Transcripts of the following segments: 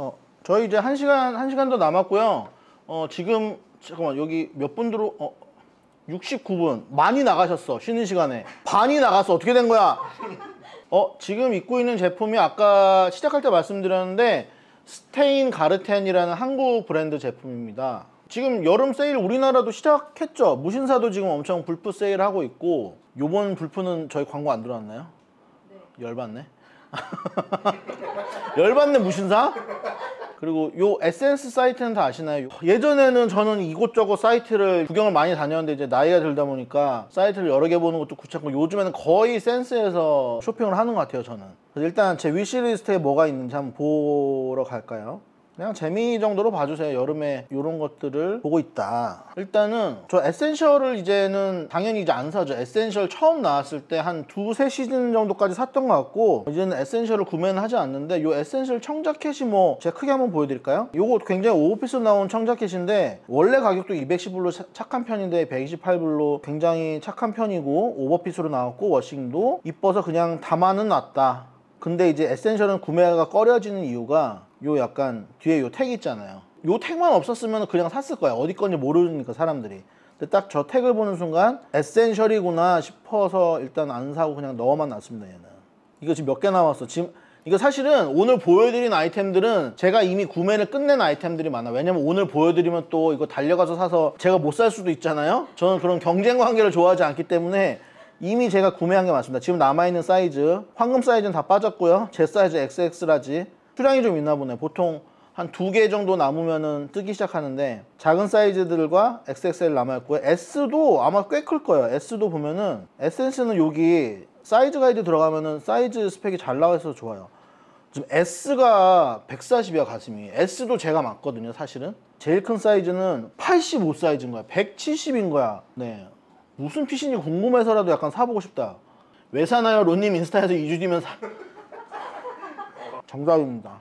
저희 이제 1시간 더 남았고요. 지금 잠깐만 여기 몇 분 69분. 많이 나가셨어. 쉬는 시간에 반이 나갔어. 어떻게 된 거야? 지금 입고 있는 제품이 아까 시작할 때 말씀드렸는데 스테인 가르텐이라는 한국 브랜드 제품입니다. 지금 여름 세일 우리나라도 시작했죠. 무신사도 지금 엄청 불프 세일하고 있고, 요번 불프는 저희 광고 안 들어왔나요? 네. 열받네. 열받네 무신사? 그리고 요 에센스 사이트는 다 아시나요? 예전에는 저는 이곳저곳 사이트를 구경을 많이 다녔는데 이제 나이가 들다 보니까 사이트를 여러 개 보는 것도 귀찮고 요즘에는 거의 센스에서 쇼핑을 하는 것 같아요 저는. 그래서 일단 제 위시리스트에 뭐가 있는지 한번 보러 갈까요? 그냥 재미 정도로 봐주세요. 여름에 이런 것들을 보고 있다. 일단은 저 에센셜을 이제는 당연히 이제 안 사죠. 에센셜 처음 나왔을 때 한 두세 시즌 정도까지 샀던 것 같고, 이제는 에센셜을 구매는 하지 않는데, 요 에센셜 청자켓이 뭐 제가 크게 한번 보여드릴까요? 요거 굉장히 오버핏으로 나온 청자켓인데 원래 가격도 210불로 착한 편인데 128불로 굉장히 착한 편이고, 오버핏으로 나왔고 워싱도 이뻐서 그냥 담아는 놨다. 근데 이제 에센셜은 구매가 꺼려지는 이유가 요 약간 뒤에 요 택 있잖아요. 요 택만 없었으면 그냥 샀을 거야. 어디 건지 모르니까 사람들이. 근데 딱 저 택을 보는 순간 에센셜이구나 싶어서 일단 안 사고 그냥 넣어만 놨습니다. 얘는. 이거 지금 몇 개 남았어. 지금 이거 사실은 오늘 보여드린 아이템들은 제가 이미 구매를 끝낸 아이템들이 많아. 왜냐면 오늘 보여드리면 또 이거 달려가서 사서 제가 못 살 수도 있잖아요. 저는 그런 경쟁 관계를 좋아하지 않기 때문에 이미 제가 구매한 게 많습니다. 지금 남아있는 사이즈, 황금 사이즈는 다 빠졌고요. 제 사이즈 XX라지. 수량이 좀 있나 보네. 보통 한 2개 정도 남으면은 뜨기 시작하는데, 작은 사이즈들과 XXL 남아있고요. S도 아마 꽤 클 거예요. S도 보면은 에센스는 여기 사이즈 가이드 들어가면은 사이즈 스펙이 잘 나와 있어서 좋아요. 지금 S가 140이야 가슴이. S도 제가 맞거든요 사실은. 제일 큰 사이즈는 85 사이즈인 거야. 170인 거야. 네. 무슨 핏인지 궁금해서라도 약간 사보고 싶다. 왜 사나요? 론님 인스타에서 2주 뒤면 사... 정답입니다.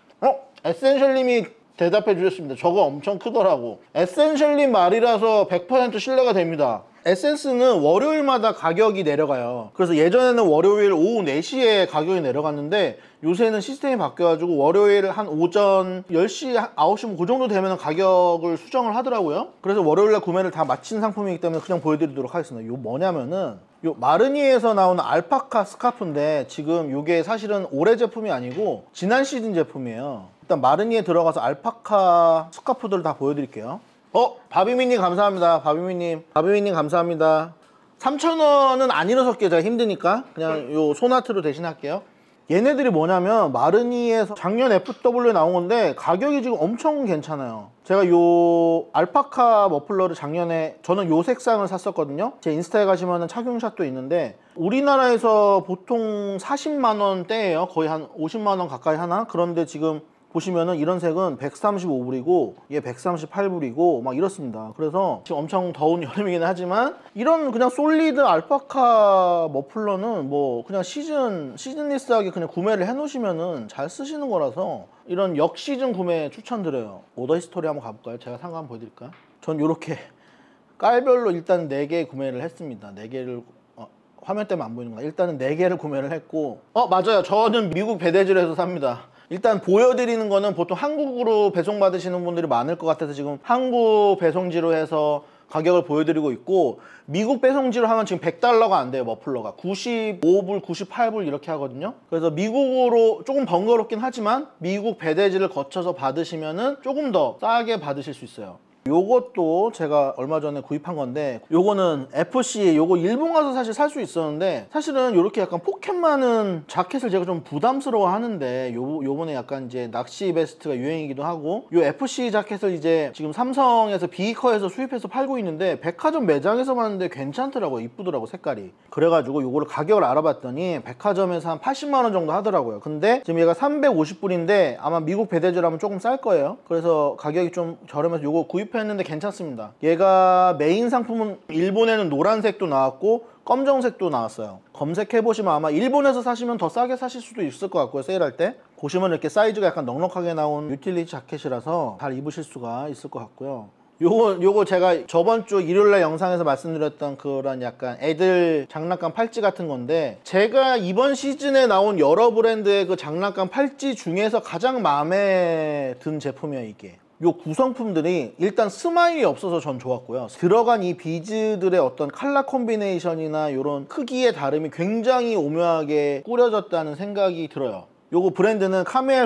에센셜님이 대답해 주셨습니다. 저거 엄청 크더라고. 에센셜님 말이라서 100% 신뢰가 됩니다. 에센스는 월요일마다 가격이 내려가요. 그래서 예전에는 월요일 오후 4시에 가격이 내려갔는데 요새는 시스템이 바뀌어가지고 월요일 한 오전 10시, 9시 뭐 그 정도 되면 가격을 수정을 하더라고요. 그래서 월요일날 구매를 다 마친 상품이기 때문에 그냥 보여드리도록 하겠습니다. 요 뭐냐면은 요 마르니에서 나오는 알파카 스카프인데, 지금 요게 사실은 올해 제품이 아니고 지난 시즌 제품이에요. 일단 마르니에 들어가서 알파카 스카프들을 다 보여드릴게요. 바비미님 감사합니다. 바비미님 감사합니다. 3,000원은 안 일어설게요. 제가 힘드니까 그냥 요 소나트로 대신할게요. 얘네들이 뭐냐면 마르니에서 작년 FW에 나온 건데 가격이 지금 엄청 괜찮아요. 제가 요 알파카 머플러를 작년에 저는 요 색상을 샀었거든요. 제 인스타에 가시면 착용샷도 있는데 우리나라에서 보통 40만원대예요. 거의 한 50만원 가까이 하나? 그런데 지금 보시면은 이런 색은 135불이고 얘 138불이고 막 이렇습니다. 그래서 지금 엄청 더운 여름이긴 하지만 이런 그냥 솔리드 알파카 머플러는 뭐 그냥 시즌리스하게 그냥 구매를 해 놓으시면은 잘 쓰시는 거라서 이런 역시즌 구매 추천드려요. 오더 히스토리 한번 가볼까요? 제가 상가 한번 보여드릴까요? 전 요렇게 깔별로 일단 4개 구매를 했습니다. 4개를 화면 때문에 안 보이는 거야. 일단은 4개를 구매를 했고, 맞아요. 저는 미국 배대질에서 삽니다. 일단 보여드리는 거는 보통 한국으로 배송받으시는 분들이 많을 것 같아서 지금 한국 배송지로 해서 가격을 보여드리고 있고, 미국 배송지로 하면 지금 100달러가 안 돼요. 머플러가 95불, 98불 이렇게 하거든요. 그래서 미국으로 조금 번거롭긴 하지만 미국 배대지를 거쳐서 받으시면은 조금 더 싸게 받으실 수 있어요. 요것도 제가 얼마 전에 구입한 건데, 요거는 FC, 요거 일본 가서 사실 살 수 있었는데 사실은 요렇게 약간 포켓 많은 자켓을 제가 좀 부담스러워 하는데, 요번에 약간 이제 낚시 베스트가 유행이기도 하고, 요 FC 자켓을 이제 지금 삼성에서 비커에서 수입해서 팔고 있는데 백화점 매장에서 봤는데 괜찮더라고요. 이쁘더라고 색깔이. 그래가지고 요거를 가격을 알아봤더니 백화점에서 한 80만원 정도 하더라고요. 근데 지금 얘가 350불인데 아마 미국 배대지라면 조금 쌀 거예요. 그래서 가격이 좀 저렴해서 요거 구입했는데 괜찮습니다. 얘가 메인 상품은 일본에는 노란색도 나왔고 검정색도 나왔어요. 검색해보시면 아마 일본에서 사시면 더 싸게 사실 수도 있을 것 같고요. 세일할 때 보시면 이렇게 사이즈가 약간 넉넉하게 나온 유틸리티 자켓이라서 잘 입으실 수가 있을 것 같고요. 요거 제가 저번 주 일요일날 영상에서 말씀드렸던 그런 약간 애들 장난감 팔찌 같은 건데, 제가 이번 시즌에 나온 여러 브랜드의 그 장난감 팔찌 중에서 가장 마음에 든 제품이에요. 이게 요 구성품들이 일단 스마일이 없어서 전 좋았고요. 들어간 이 비즈들의 어떤 컬러 콤비네이션이나 요런 크기의 다름이 굉장히 오묘하게 꾸려졌다는 생각이 들어요. 요거 브랜드는 카멜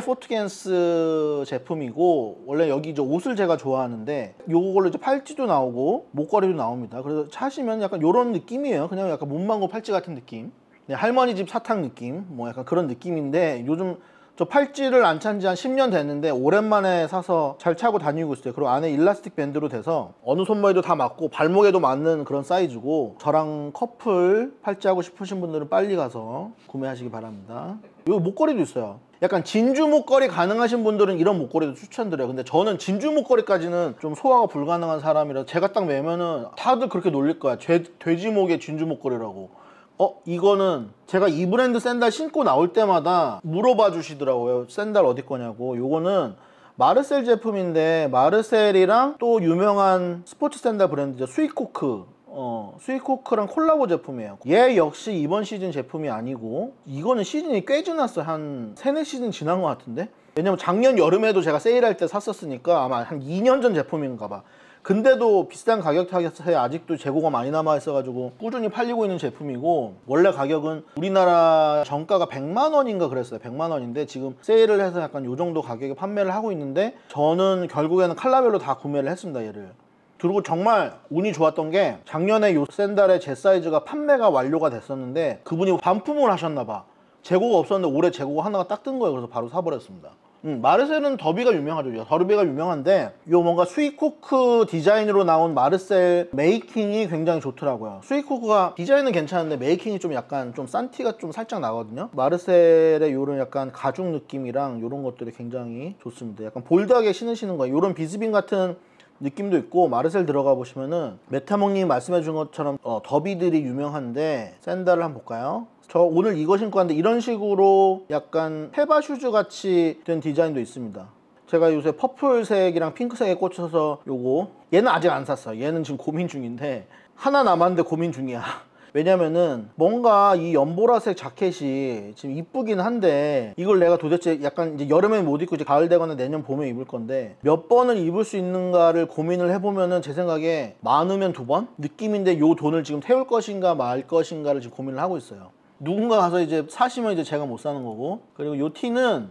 포트겐스 제품이고, 원래 여기 이제 옷을 제가 좋아하는데 요걸로 이제 팔찌도 나오고 목걸이도 나옵니다. 그래서 차시면 약간 요런 느낌이에요. 그냥 약간 문방구 팔찌 같은 느낌, 네, 할머니 집 사탕 느낌, 뭐 약간 그런 느낌인데, 요즘 저 팔찌를 안 찬 지 한 10년 됐는데 오랜만에 사서 잘 차고 다니고 있어요. 그리고 안에 일라스틱 밴드로 돼서 어느 손머리도 다 맞고 발목에도 맞는 그런 사이즈고, 저랑 커플 팔찌 하고 싶으신 분들은 빨리 가서 구매하시기 바랍니다. 여기 목걸이도 있어요. 약간 진주 목걸이 가능하신 분들은 이런 목걸이도 추천드려요. 근데 저는 진주 목걸이까지는 좀 소화가 불가능한 사람이라 제가 딱 매면은 다들 그렇게 놀릴 거야. 돼지목의 진주 목걸이라고. 이거는 제가 이 브랜드 샌들 신고 나올 때마다 물어봐 주시더라고요. 샌들 어디 거냐고. 요거는 마르셀 제품인데, 마르셀이랑 또 유명한 스포츠 샌들 브랜드죠. 스위코크. 스위코크랑 콜라보 제품이에요. 얘 역시 이번 시즌 제품이 아니고, 이거는 시즌이 꽤 지났어요. 한 3, 4시즌 지난 것 같은데? 왜냐면 작년 여름에도 제가 세일할 때 샀었으니까 아마 한 2년 전 제품인가 봐. 근데도 비싼 가격 타겟에 아직도 재고가 많이 남아 있어가지고 꾸준히 팔리고 있는 제품이고, 원래 가격은 우리나라 정가가 100만 원인가 그랬어요. 100만 원인데 지금 세일을 해서 약간 요 정도 가격에 판매를 하고 있는데, 저는 결국에는 컬러별로 다 구매를 했습니다. 얘를. 그리고 정말 운이 좋았던 게, 작년에 요 샌들의 제 사이즈가 판매가 완료가 됐었는데 그분이 반품을 하셨나 봐. 재고가 없었는데 올해 재고가 하나가 딱 뜬 거예요. 그래서 바로 사버렸습니다. 마르셀은 더비가 유명하죠. 더비가 유명한데, 요 뭔가 스위코크 디자인으로 나온 마르셀 메이킹이 굉장히 좋더라고요. 스위코크가 디자인은 괜찮은데 메이킹이 좀 약간 좀 싼 티가 좀 살짝 나거든요. 마르셀의 요런 약간 가죽 느낌이랑 요런 것들이 굉장히 좋습니다. 약간 볼드하게 신으시는 거예요. 요런 비스빈 같은 느낌도 있고, 마르셀 들어가 보시면은 메타몽님이 말씀해 준 것처럼 더비들이 유명한데, 샌들을 한번 볼까요? 저 오늘 이거 신고 왔는데 이런 식으로 약간 페바 슈즈 같이 된 디자인도 있습니다. 제가 요새 퍼플색이랑 핑크색에 꽂혀서 요거, 얘는 아직 안 샀어요. 얘는 지금 고민 중인데, 하나 남았는데 고민 중이야. 왜냐면은 뭔가 이 연보라색 자켓이 지금 이쁘긴 한데, 이걸 내가 도대체 약간 이제 여름에 못 입고 이제 가을 되거나 내년 봄에 입을 건데 몇 번을 입을 수 있는가를 고민을 해보면은, 제 생각에 많으면 2번 느낌인데, 요 돈을 지금 태울 것인가 말 것인가를 지금 고민을 하고 있어요. 누군가 가서 이제 사시면 이제 제가 못 사는 거고. 그리고 요 티는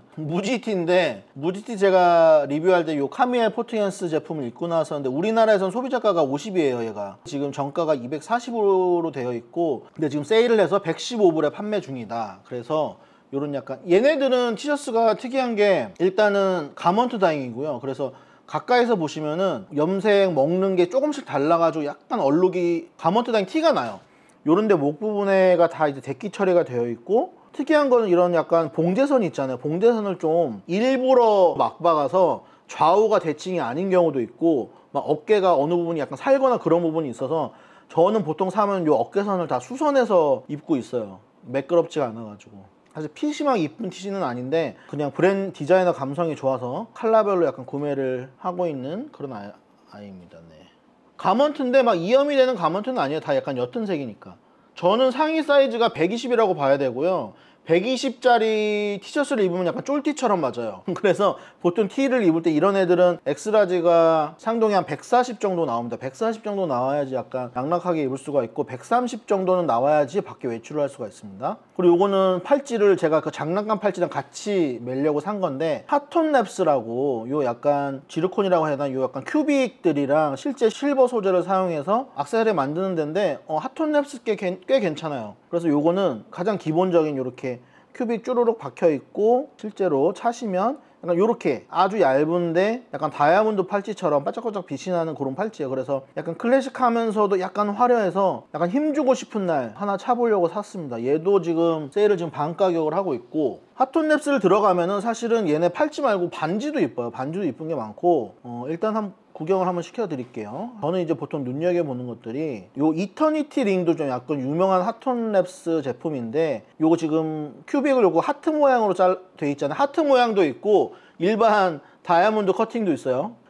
무지티인데, 무지티 제가 리뷰할 때 요 카미엘 포트겐스 제품을 입고 나왔었는데, 우리나라에선 소비자가가 50이에요. 얘가 지금 정가가 240으로 되어 있고, 근데 지금 세일을 해서 115불에 판매 중이다. 그래서 요런 약간, 얘네들은 티셔츠가 특이한 게 일단은 가먼트 다잉이고요. 그래서 가까이서 보시면은 염색 먹는 게 조금씩 달라가지고 약간 얼룩이, 가먼트 다잉 티가 나요. 요런데 목 부분에가 다 이제 데끼 처리가 되어 있고, 특이한 거는 이런 약간 봉제선 있잖아요. 봉제선을 좀 일부러 막 박아서 좌우가 대칭이 아닌 경우도 있고, 막 어깨가 어느 부분이 약간 살거나 그런 부분이 있어서, 저는 보통 사면 요 어깨선을 다 수선해서 입고 있어요. 매끄럽지가 않아가지고. 사실 PC막 이쁜 티시는 아닌데, 그냥 브랜드 디자이너 감성이 좋아서 컬러별로 약간 구매를 하고 있는 그런 아이입니다. 네. 가먼트인데 막 이염이 되는 가먼트는 아니에요. 다 약간 옅은 색이니까. 저는 상의 사이즈가 120이라고 봐야 되고요. 120짜리 티셔츠를 입으면 약간 쫄티처럼 맞아요. 그래서 보통 티를 입을 때 이런 애들은 엑스라지가 상동이 한 140 정도 나옵니다. 140 정도 나와야지 약간 낙낙하게 입을 수가 있고, 130 정도는 나와야지 밖에 외출을 할 수가 있습니다. 그리고 요거는 팔찌를 제가 그 장난감 팔찌랑 같이 매려고 산 건데, 하톤랩스라고, 요 약간 지르콘이라고 해야 되나, 요 약간 큐빅들이랑 실제 실버 소재를 사용해서 액세서리 만드는 데인데, 하톤랩스 꽤 괜찮아요. 그래서 요거는 가장 기본적인 요렇게 큐빅 쭈루룩 박혀 있고, 실제로 차시면 약간 요렇게 아주 얇은데 약간 다이아몬드 팔찌처럼 반짝반짝 빛이 나는 그런 팔찌예요. 그래서 약간 클래식하면서도 약간 화려해서 약간 힘주고 싶은 날 하나 차보려고 샀습니다. 얘도 지금 세일을 지금 반 가격을 하고 있고, 하톤랩스를 들어가면은 사실은 얘네 팔찌 말고 반지도 이뻐요. 반지도 이쁜 게 많고, 일단 구경을 한번 시켜드릴게요. 저는 이제 보통 눈여겨보는 것들이 요 이터니티 링도 좀 약간 유명한 하톤랩스 제품인데, 요거 지금 큐빅을 요거 하트 모양으로 돼 있잖아요. 하트 모양도 있고 일반 다이아몬드 커팅도 있어요.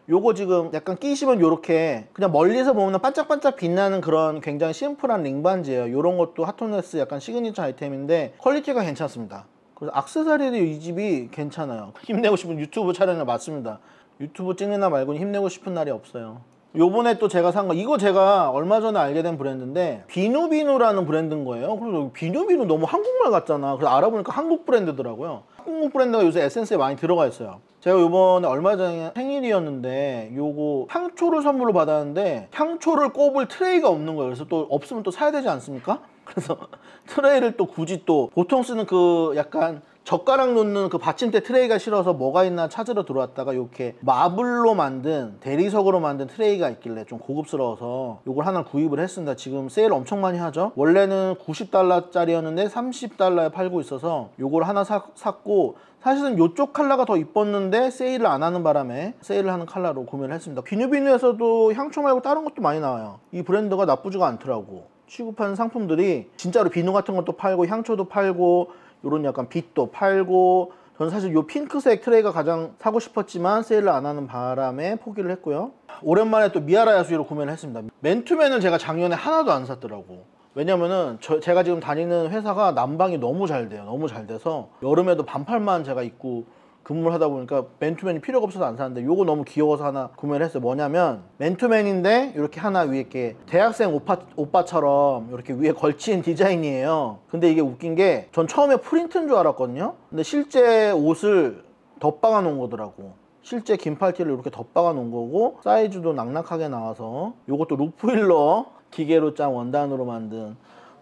요거 지금 약간 끼시면 요렇게 그냥 멀리서 보면 반짝반짝 빛나는 그런 굉장히 심플한 링반지예요. 요런 것도 핫토네스 약간 시그니처 아이템인데 퀄리티가 괜찮습니다. 그래서 액세서리도 이 집이 괜찮아요. 힘내고 싶은 유튜브 촬영이 맞습니다. 유튜브 찍는 날 말고는 힘내고 싶은 날이 없어요. 요번에 또 제가 산 거, 이거 제가 얼마 전에 알게 된 브랜드인데 비누비누라는 브랜드인 거예요. 그래서 비누비누 너무 한국말 같잖아. 그래서 알아보니까 한국 브랜드더라고요. 한국 브랜드가 요새 에센스에 많이 들어가 있어요. 제가 요번에 얼마 전에 생일이었는데 요거 향초를 선물로 받았는데 향초를 꼽을 트레이가 없는 거예요. 그래서 또 없으면 또 사야 되지 않습니까? 그래서 트레이를 또 굳이 또 보통 쓰는 그 약간 젓가락 놓는 그 받침대 트레이가 싫어서 뭐가 있나 찾으러 들어왔다가 이렇게 마블로 만든 대리석으로 만든 트레이가 있길래 좀 고급스러워서 요걸 하나 구입을 했습니다. 지금 세일 엄청 많이 하죠. 원래는 90달러짜리였는데 30달러에 팔고 있어서 요걸 하나 샀고 사실은 요쪽 컬러가 더 이뻤는데 세일을 안 하는 바람에 세일을 하는 컬러로 구매를 했습니다. 비누비누에서도 향초 말고 다른 것도 많이 나와요. 이 브랜드가 나쁘지가 않더라고. 취급하는 상품들이 진짜로 비누 같은 것도 팔고 향초도 팔고 요런 약간 빛도 팔고 저는 사실 요 핑크색 트레이가 가장 사고 싶었지만 세일을 안 하는 바람에 포기를 했고요. 오랜만에 또 미아라 야수이로 구매를 했습니다. 맨투맨을 제가 작년에 하나도 안 샀더라고. 왜냐면은 제가 지금 다니는 회사가 난방이 너무 잘 돼요. 너무 잘 돼서 여름에도 반팔만 제가 입고 근무를 하다 보니까 맨투맨이 필요가 없어서 안 샀는데 요거 너무 귀여워서 하나 구매를 했어요. 뭐냐면 맨투맨인데 이렇게 하나 위에 이렇게 대학생 오빠처럼 이렇게 위에 걸친 디자인이에요. 근데 이게 웃긴 게 전 처음에 프린트인 줄 알았거든요. 근데 실제 옷을 덧박아 놓은 거더라고. 실제 긴팔티를 이렇게 덧박아 놓은 거고 사이즈도 낙낙하게 나와서 요것도 루프힐러 기계로 짠 원단으로 만든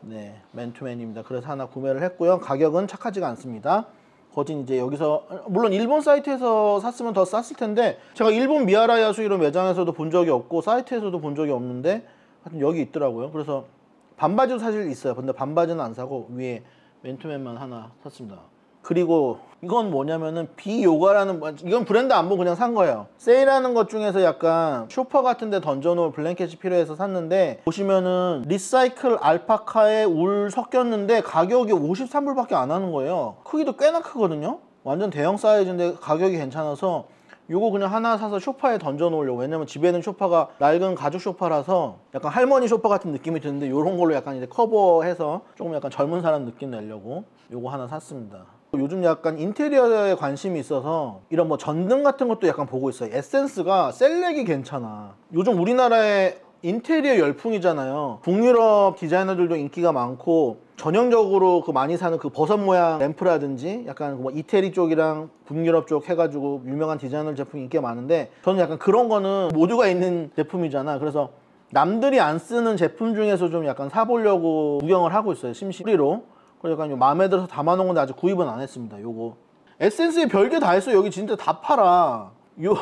맨투맨입니다. 그래서 하나 구매를 했고요. 가격은 착하지가 않습니다. 거진 이제 여기서 물론 일본 사이트에서 샀으면 더 쌌을 텐데 제가 일본 미아라 야수이로 매장에서도 본 적이 없고 사이트에서도 본 적이 없는데 하여튼 여기 있더라고요. 그래서 반바지도 사실 있어요. 근데 반바지는 안 사고 위에 맨투맨만 하나 샀습니다. 그리고 이건 뭐냐면은 비요가라는, 이건 브랜드 안 보고 그냥 산 거예요. 세일하는 것 중에서 약간 쇼파 같은 데 던져놓을 블랭켓이 필요해서 샀는데 보시면은 리사이클 알파카에 울 섞였는데 가격이 53불밖에 안 하는 거예요. 크기도 꽤나 크거든요. 완전 대형 사이즈인데 가격이 괜찮아서 요거 그냥 하나 사서 소파에 던져 놓으려고. 왜냐면 집에는 소파가 낡은 가죽 소파라서 약간 할머니 소파 같은 느낌이 드는데 요런 걸로 약간 이제 커버해서 조금 약간 젊은 사람 느낌 내려고 요거 하나 샀습니다. 요즘 약간 인테리어에 관심이 있어서 이런 뭐 전등 같은 것도 약간 보고 있어요. 에센스가 셀렉이 괜찮아. 요즘 우리나라에 인테리어 열풍이잖아요. 북유럽 디자이너들도 인기가 많고 전형적으로 그 많이 사는 그 버섯 모양 램프라든지 약간 뭐 이태리 쪽이랑 북유럽 쪽 해가지고 유명한 디자이너 제품이 인기가 많은데 저는 약간 그런 거는 모두가 있는 제품이잖아. 그래서 남들이 안 쓰는 제품 중에서 좀 약간 사보려고 구경을 하고 있어요. 심심리로. 그래서 약간 마음에 들어서 담아놓은 건데 아직 구입은 안 했습니다. 요거 에센스에 별게 다 있어. 여기 진짜 다 팔아. 요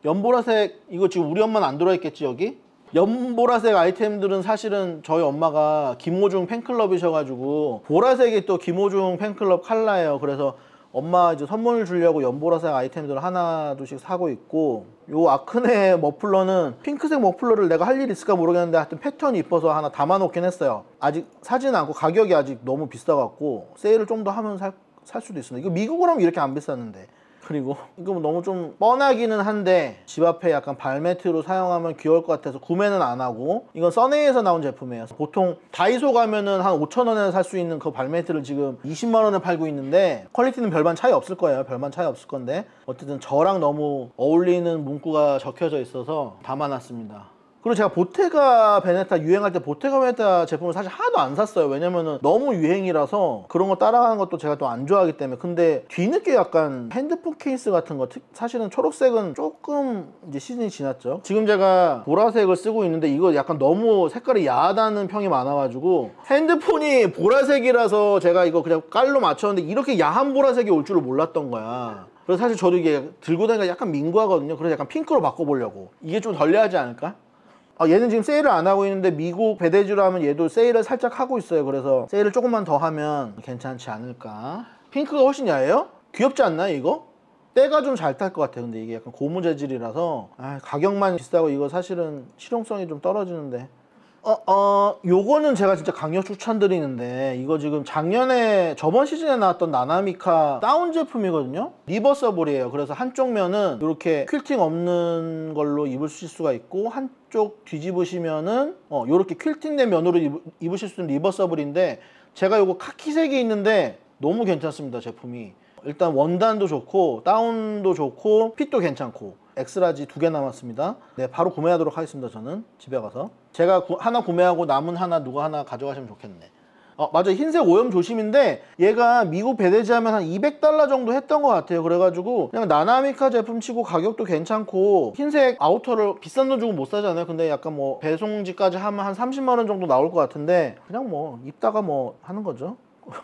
연보라색 이거 지금 우리 엄마는 안 들어있겠지 여기? 연보라색 아이템들은 사실은 저희 엄마가 김호중 팬클럽이셔가지고 보라색이 또 김호중 팬클럽 컬러예요. 그래서 엄마 이제 선물 주려고 연보라색 아이템들 하나 둘씩 사고 있고, 요 아크네 머플러는 핑크색 머플러를 내가 할 일 있을까 모르겠는데 하여튼 패턴이 이뻐서 하나 담아 놓긴 했어요. 아직 사지는 않고 가격이 아직 너무 비싸갖고 세일을 좀 더 하면 살 수도 있습니다. 이거 미국으로 하면 이렇게 안 비쌌는데. 그리고 이거 너무 좀 뻔하기는 한데 집 앞에 약간 발매트로 사용하면 귀여울 것 같아서 구매는 안 하고, 이건 써네이에서 나온 제품이에요. 보통 다이소 가면은 한 5,000원에 살 수 있는 그 발매트를 지금 20만원에 팔고 있는데 퀄리티는 별반 차이 없을 거예요. 별반 차이 없을 건데 어쨌든 저랑 너무 어울리는 문구가 적혀져 있어서 담아놨습니다. 그리고 제가 보테가 베네타 유행할 때 보테가 베네타 제품을 사실 하나도 안 샀어요. 왜냐면은 너무 유행이라서 그런 거 따라가는 것도 제가 또 안 좋아하기 때문에. 근데 뒤늦게 약간 핸드폰 케이스 같은 거, 사실은 초록색은 조금 이제 시즌이 지났죠. 지금 제가 보라색을 쓰고 있는데 이거 약간 너무 색깔이 야하다는 평이 많아가지고 핸드폰이 보라색이라서 제가 이거 그냥 깔로 맞췄는데 이렇게 야한 보라색이 올 줄을 몰랐던 거야. 그래서 사실 저도 이게 들고 다니기가 약간 민구하거든요. 그래서 약간 핑크로 바꿔보려고. 이게 좀 덜 레하지 않을까? 얘는 지금 세일을 안 하고 있는데 미국 배대주로 하면 얘도 세일을 살짝 하고 있어요. 그래서 세일을 조금만 더 하면 괜찮지 않을까. 핑크가 훨씬 야해요? 귀엽지 않나요 이거? 때가 좀 잘 탈 것 같아요. 근데 이게 약간 고무 재질이라서 가격만 비싸고 이거 사실은 실용성이 좀 떨어지는데 요거는 제가 진짜 강력 추천드리는데, 이거 지금 저번 시즌에 나왔던 나나미카 다운 제품이거든요. 리버서블이에요. 그래서 한쪽 면은 이렇게 퀼팅 없는 걸로 입으실 수가 있고, 한쪽 뒤집으시면은 요렇게 퀼팅된 면으로 입으실 수 있는 리버서블인데, 제가 요거 카키색이 있는데 너무 괜찮습니다, 제품이. 일단 원단도 좋고 다운도 좋고 핏도 괜찮고. 엑스라지 2개 남았습니다. 네, 바로 구매하도록 하겠습니다. 저는 집에 가서 제가 하나 구매하고 남은 하나 누가 하나 가져가시면 좋겠네. 맞아, 흰색 오염 조심인데 얘가 미국 배대지하면 한 $200 정도 했던 것 같아요. 그래가지고 그냥 나나미카 제품 치고 가격도 괜찮고, 흰색 아우터를 비싼 돈 주고 못 사잖아요. 근데 약간 뭐 배송지까지 하면 한 30만 원 정도 나올 것 같은데, 그냥 뭐 입다가 뭐 하는 거죠.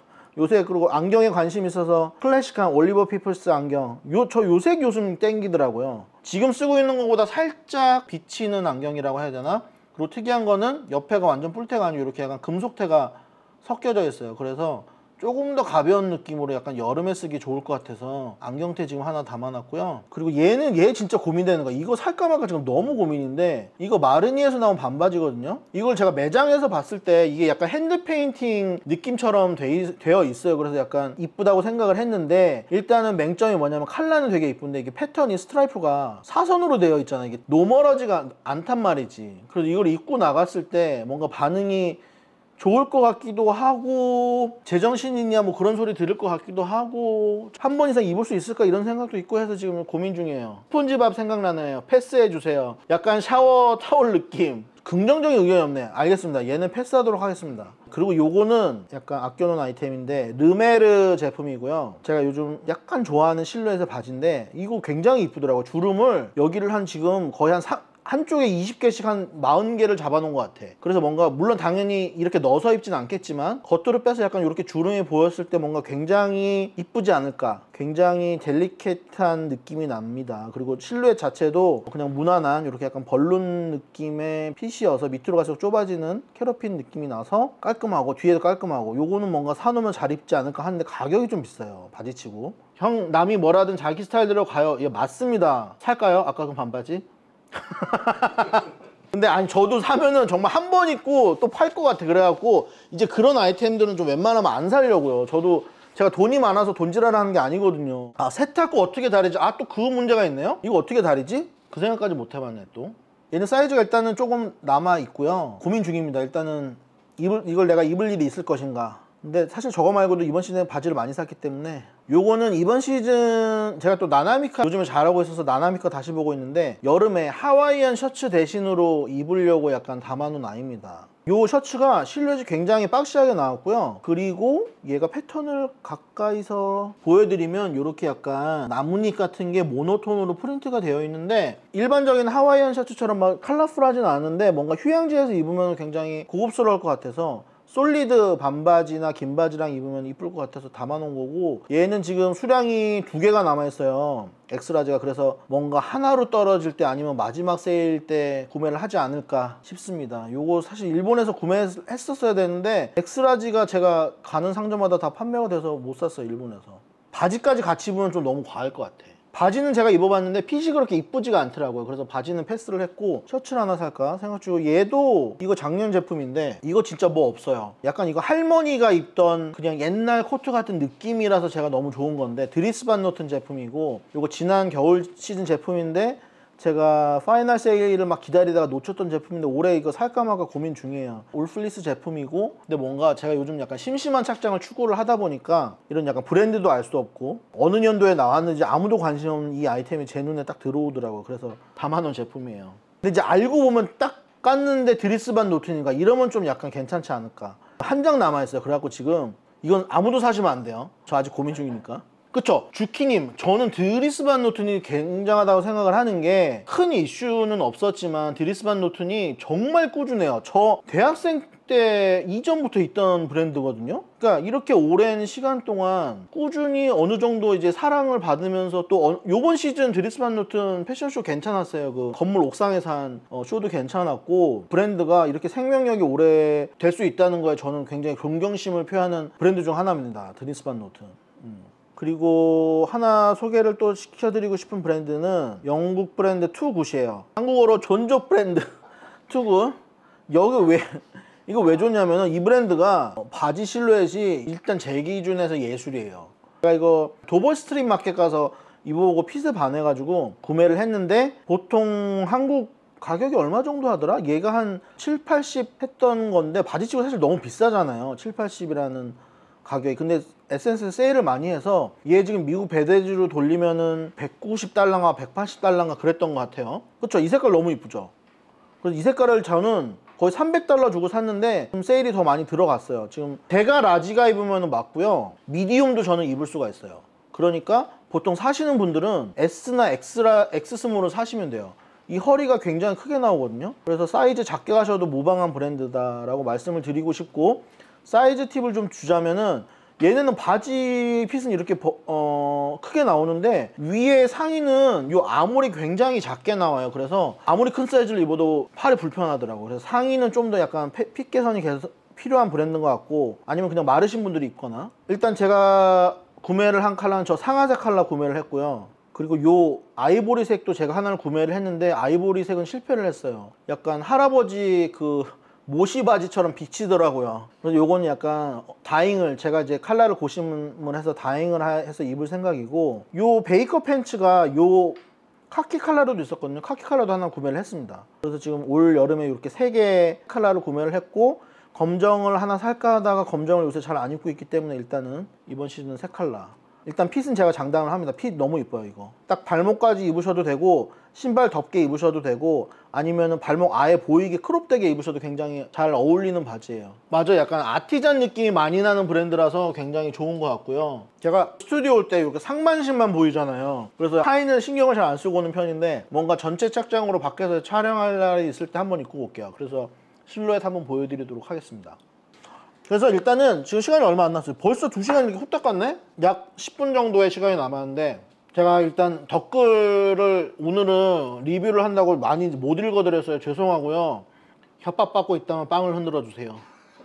요새. 그리고 안경에 관심 있어서 클래식한 올리버 피플스 안경, 저 요색 요즘 땡기더라고요. 지금 쓰고 있는 것보다 살짝 비치는 안경이라고 해야 되나? 그리고 특이한 거는 옆에가 완전 뿔테가 아니고 이렇게 약간 금속테가 섞여져 있어요. 그래서 조금 더 가벼운 느낌으로 약간 여름에 쓰기 좋을 것 같아서 안경테 지금 하나 담아놨고요. 그리고 얘 진짜 고민되는 거야. 이거 살까 말까 지금 너무 고민인데, 이거 마르니에서 나온 반바지거든요. 이걸 제가 매장에서 봤을 때 이게 약간 핸드 페인팅 느낌처럼 되어 있어요. 그래서 약간 이쁘다고 생각을 했는데, 일단은 맹점이 뭐냐면 컬러는 되게 이쁜데 이게 패턴이 스트라이프가 사선으로 되어 있잖아. 이게 노멀하지가 않단 말이지. 그래서 이걸 입고 나갔을 때 뭔가 반응이 좋을 것 같기도 하고, 제정신이냐 뭐 그런 소리 들을 것 같기도 하고, 한 번 이상 입을 수 있을까 이런 생각도 있고 해서 지금 고민 중이에요. 스폰지밥 생각나네요. 패스해주세요. 약간 샤워 타월 느낌. 긍정적인 의견이 없네. 알겠습니다. 얘는 패스하도록 하겠습니다. 그리고 요거는 약간 아껴놓은 아이템인데 르메르 제품이고요. 제가 요즘 약간 좋아하는 실루엣의 바지인데 이거 굉장히 이쁘더라고요. 주름을 여기를 한 지금 거의 한쪽에 20개씩 한 40개를 잡아놓은 것 같아. 그래서 뭔가 물론 당연히 이렇게 넣어서 입진 않겠지만 겉으로 빼서 약간 이렇게 주름이 보였을 때 뭔가 굉장히 이쁘지 않을까, 굉장히 델리케트한 느낌이 납니다. 그리고 실루엣 자체도 그냥 무난한 이렇게 약간 벌룬 느낌의 핏이어서 밑으로 갈수록 좁아지는 캐러핀 느낌이 나서 깔끔하고 뒤에도 깔끔하고, 요거는 뭔가 사놓으면 잘 입지 않을까 하는데 가격이 좀 비싸요, 바지치고. 형, 남이 뭐라든 자기 스타일대로 가요. 예, 맞습니다. 살까요? 아까 그 반바지? 근데 아니, 저도 사면은 정말 한 번 입고 또 팔 것 같아. 그래갖고 이제 그런 아이템들은 좀 웬만하면 안 사려고요. 제가 돈이 많아서 돈질하라는 게 아니거든요. 세탁고 어떻게 다리지? 또 그 문제가 있네요. 이거 어떻게 다리지? 그 생각까지 못 해봤네. 또 얘는 사이즈가 일단은 조금 남아 있고요. 고민 중입니다. 일단은 이걸 내가 입을 일이 있을 것인가. 근데 사실 저거 말고도 이번 시즌에 바지를 많이 샀기 때문에, 요거는 이번 시즌 제가 또 나나미카 요즘에 잘하고 있어서 나나미카 다시 보고 있는데, 여름에 하와이안 셔츠 대신으로 입으려고 약간 담아놓은 아이입니다. 요 셔츠가 실루엣이 굉장히 박시하게 나왔고요. 그리고 얘가 패턴을 가까이서 보여드리면 이렇게 약간 나뭇잎 같은 게 모노톤으로 프린트가 되어 있는데, 일반적인 하와이안 셔츠처럼 막 컬러풀하진 않은데 뭔가 휴양지에서 입으면 굉장히 고급스러울 것 같아서 솔리드 반바지나 긴 바지랑 입으면 이쁠 것 같아서 담아놓은 거고, 얘는 지금 수량이 2개가 남아있어요, 엑스라지가. 그래서 뭔가 하나로 떨어질 때 아니면 마지막 세일 때 구매를 하지 않을까 싶습니다. 요거 사실 일본에서 구매했었어야 되는데 엑스라지가 제가 가는 상점마다 다 판매가 돼서 못 샀어요, 일본에서. 바지까지 같이 입으면 좀 너무 과할 것 같아. 바지는 제가 입어봤는데 핏이 그렇게 이쁘지가 않더라고요. 그래서 바지는 패스를 했고 셔츠를 하나 살까 생각 중이고, 얘도 이거 작년 제품인데 이거 진짜 뭐 없어요. 약간 이거 할머니가 입던 그냥 옛날 코트 같은 느낌이라서 제가 너무 좋은 건데, 드리스 반 노튼 제품이고, 이거 지난 겨울 시즌 제품인데 제가 파이널 세일을 막 기다리다가 놓쳤던 제품인데 올해 이거 살까 말까 고민 중이에요. 올플리스 제품이고, 근데 뭔가 제가 요즘 약간 심심한 착장을 추구를 하다 보니까 이런 약간 브랜드도 알 수 없고 어느 년도에 나왔는지 아무도 관심 없는 이 아이템이 제 눈에 딱 들어오더라고요. 그래서 담아놓은 제품이에요. 근데 이제 알고 보면 딱 깠는데 드리스 반 노튼인가 이러면 좀 약간 괜찮지 않을까. 한 장 남아있어요. 그래갖고 지금 이건 아무도 사시면 안 돼요. 저 아직 고민 중이니까. 그쵸? 주키님, 저는 드리스 반 노튼이 굉장하다고 생각을 하는 게, 큰 이슈는 없었지만 드리스 반 노튼이 정말 꾸준해요. 저 대학생 때 이전부터 있던 브랜드거든요. 그러니까 이렇게 오랜 시간 동안 꾸준히 어느 정도 이제 사랑을 받으면서, 또 요번 시즌 드리스 반 노튼 패션쇼 괜찮았어요. 그 건물 옥상에서 한 쇼도 괜찮았고, 브랜드가 이렇게 생명력이 오래 될 수 있다는 거에 저는 굉장히 존경심을 표하는 브랜드 중 하나입니다, 드리스 반 노튼. 그리고 하나 소개를 또 시켜드리고 싶은 브랜드는 영국 브랜드 투굿이에요. 한국어로 존조 브랜드 투굿. 여기 왜 이거 왜 좋냐면은 이 브랜드가 바지 실루엣이 일단 제 기준에서 예술이에요. 제가 이거 도보 스트릿 마켓 가서 입어보고 핏에 반해가지고 구매를 했는데 보통 한국 가격이 얼마 정도 하더라? 얘가 한 7, 80 했던 건데 바지치고 사실 너무 비싸잖아요. 7, 80이라는 가격이. 근데 에센스 세일을 많이 해서 얘 지금 미국 배대지로 돌리면은 190달러인가 180달러인가 그랬던 것 같아요. 그쵸? 이 색깔 너무 이쁘죠? 그래서 이 색깔을 저는 거의 300달러 주고 샀는데 좀 세일이 더 많이 들어갔어요. 지금 제가 라지가 입으면 맞고요. 미디움도 저는 입을 수가 있어요. 그러니까 보통 사시는 분들은 S나 X 스몰을 사시면 돼요. 이 허리가 굉장히 크게 나오거든요. 그래서 사이즈 작게 가셔도 무방한 브랜드다라고 말씀을 드리고 싶고, 사이즈 팁을 좀 주자면은 얘네는 바지 핏은 이렇게 크게 나오는데 위에 상의는 요 아몰이 굉장히 작게 나와요. 그래서 아무리 큰 사이즈를 입어도 팔이 불편하더라고요. 그래서 상의는 좀 더 약간 핏 개선이 계속 필요한 브랜드인 것 같고, 아니면 그냥 마르신 분들이 입거나. 일단 제가 구매를 한 컬러는 저 상아색 컬러 구매를 했고요. 그리고 요 아이보리색도 제가 하나를 구매를 했는데 아이보리색은 실패를 했어요. 약간 할아버지 그 모시 바지처럼 비치더라고요. 그래서 요거는 약간 다잉을, 제가 이제 컬러를 고심을 해서 다잉을 해서 입을 생각이고, 요 베이커 팬츠가 요 카키 컬러로도 있었거든요. 카키 컬러도 하나 구매를 했습니다. 그래서 지금 올 여름에 이렇게 3개 컬러를 구매를 했고, 검정을 하나 살까 하다가 검정을 요새 잘 안 입고 있기 때문에 일단은 이번 시즌은 3컬러. 일단 핏은 제가 장담을 합니다. 핏 너무 이뻐요. 이거 딱 발목까지 입으셔도 되고, 신발 덮게 입으셔도 되고, 아니면은 발목 아예 보이게 크롭되게 입으셔도 굉장히 잘 어울리는 바지예요. 맞아요. 약간 아티잔 느낌이 많이 나는 브랜드라서 굉장히 좋은 것 같고요. 제가 스튜디오 올 때 이렇게 상반신만 보이잖아요. 그래서 하의는 신경을 잘 안 쓰고 오는 편인데, 뭔가 전체 착장으로 밖에서 촬영할 날이 있을 때 한번 입고 올게요. 그래서 실루엣 한번 보여드리도록 하겠습니다. 그래서 일단은 지금 시간이 얼마 안 남았어요. 벌써 2시간이 이렇게 후딱 갔네? 약 10분 정도의 시간이 남았는데, 제가 일단 댓글을 오늘은 리뷰를 한다고 많이 못 읽어드렸어요. 죄송하고요. 협박받고 있다면 빵을 흔들어 주세요.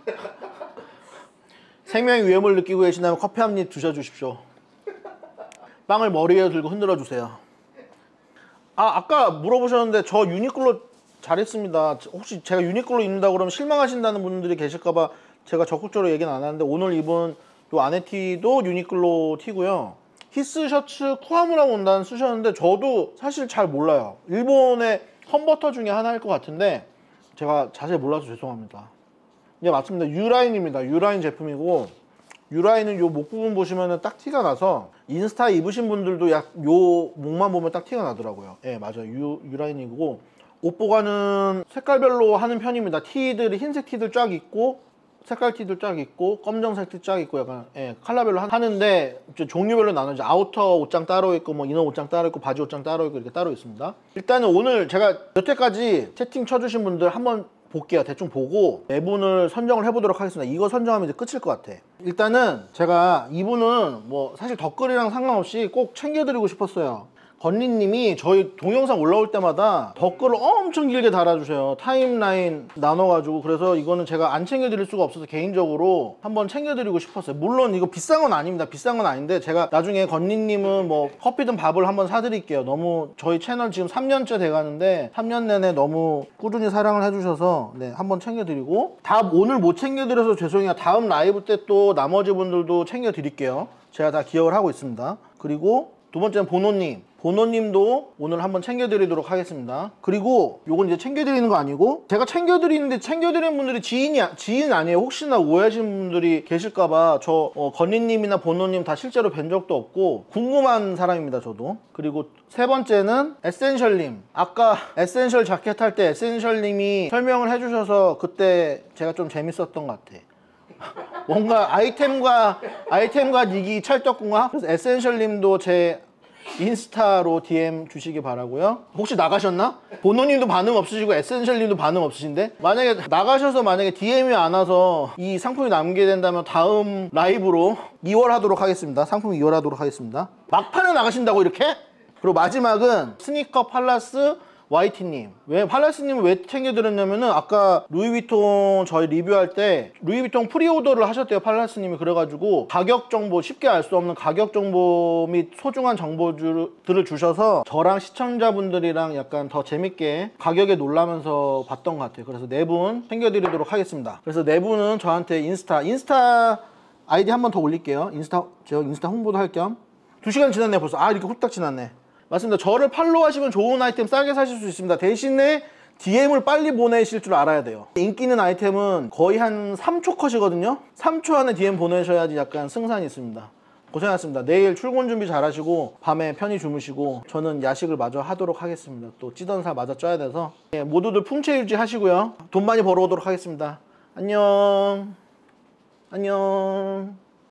생명의 위험을 느끼고 계신다면 커피 한 입 드셔주십시오. 빵을 머리에 들고 흔들어 주세요. 아까 물어보셨는데 저 유니클로 잘했습니다. 혹시 제가 유니클로 입는다 그러면 실망하신다는 분들이 계실까봐 제가 적극적으로 얘기는 안 하는데, 오늘 입은 요 안에 티도 유니클로 티고요. 히스 셔츠 쿠아무라 온단 쓰셨는데 저도 사실 잘 몰라요. 일본의 컨버터 중에 하나일 것 같은데 제가 자세히 몰라서 죄송합니다. 예, 맞습니다. 유라인입니다. 유라인 제품이고, 유라인은 요 목 부분 보시면은 딱 티가 나서 인스타 입으신 분들도 약 요 목만 보면 딱 티가 나더라고요. 예, 맞아요. 유라인이고, 옷 보관은 색깔별로 하는 편입니다. 티들이 흰색 티들 쫙 있고, 색깔 티들 쫙 있고, 검정색 티 쫙 있고, 약간 컬러별로 하는데 종류별로 나눠져. 아우터 옷장 따로 있고, 뭐 이너 옷장 따로 있고, 바지 옷장 따로 있고, 이렇게 따로 있습니다. 일단은 오늘 제가 여태까지 채팅 쳐주신 분들 한번 볼게요. 대충 보고 네 분을 선정을 해보도록 하겠습니다. 이거 선정하면 이제 끝일 것 같아. 일단은 제가 이분은 뭐 사실 댓글이랑 상관없이 꼭 챙겨드리고 싶었어요. 건리님이 저희 동영상 올라올 때마다 댓글을 엄청 길게 달아주세요. 타임라인 나눠가지고. 그래서 이거는 제가 안 챙겨드릴 수가 없어서 개인적으로 한번 챙겨드리고 싶었어요. 물론 이거 비싼 건 아닙니다. 비싼 건 아닌데 제가 나중에 건리님은 뭐 커피든 밥을 한번 사드릴게요. 너무 저희 채널 지금 3년째 돼가는데 3년 내내 너무 꾸준히 사랑을 해주셔서 네, 한번 챙겨드리고, 오늘 못 챙겨드려서 죄송해요. 다음 라이브 때 또 나머지 분들도 챙겨드릴게요. 제가 다 기억을 하고 있습니다. 그리고 두 번째는 보노님도 오늘 한번 챙겨드리도록 하겠습니다. 그리고 요건 이제 챙겨드리는 거 아니고, 제가 챙겨드리는데 챙겨드리는 분들이 지인 아니에요. 혹시나 오해하시는 분들이 계실까봐 저 건리님이나 보노님 다 실제로 뵌 적도 없고 궁금한 사람입니다. 저도. 그리고 세 번째는 에센셜님. 아까 에센셜 자켓 할 때 에센셜님이 설명을 해주셔서 그때 제가 좀 재밌었던 것 같아. 뭔가 아이템과 닉이 찰떡궁합. 그래서 에센셜님도 제 인스타로 DM 주시기 바라고요. 혹시 나가셨나? 보노님도 반응 없으시고 에센셜님도 반응 없으신데, 만약에 나가셔서 만약에 DM이 안 와서 이 상품이 남게 된다면 다음 라이브로 2월 하도록 하겠습니다. 상품 2월 하도록 하겠습니다. 막판에 나가신다고 이렇게? 그리고 마지막은 스니커 팔라스 YT님, 왜 팔라스님을 왜 챙겨드렸냐면은 아까 루이비통 저희 리뷰할 때 루이비통 프리오더를 하셨대요, 팔라스님이. 그래가지고 가격 정보, 쉽게 알 수 없는 가격 정보 및 소중한 정보들을 주셔서 저랑 시청자분들이랑 약간 더 재밌게 가격에 놀라면서 봤던 것 같아요. 그래서 4분 챙겨드리도록 하겠습니다. 그래서 4분은 저한테 인스타 아이디 한 번 더 올릴게요. 제가 인스타 홍보도 할 겸. 2시간 지났네 벌써. 아, 이렇게 후딱 지났네. 맞습니다. 저를 팔로우 하시면 좋은 아이템 싸게 사실 수 있습니다. 대신에 DM을 빨리 보내실 줄 알아야 돼요. 인기 있는 아이템은 거의 한 3초 컷이거든요. 3초 안에 DM 보내셔야지 약간 승산이 있습니다. 고생하셨습니다. 내일 출근 준비 잘 하시고 밤에 편히 주무시고 저는 야식을 마저 하도록 하겠습니다. 또 찌던 살 마저 쪄야 돼서 모두들 풍채 유지 하시고요. 돈 많이 벌어오도록 하겠습니다. 안녕. 안녕.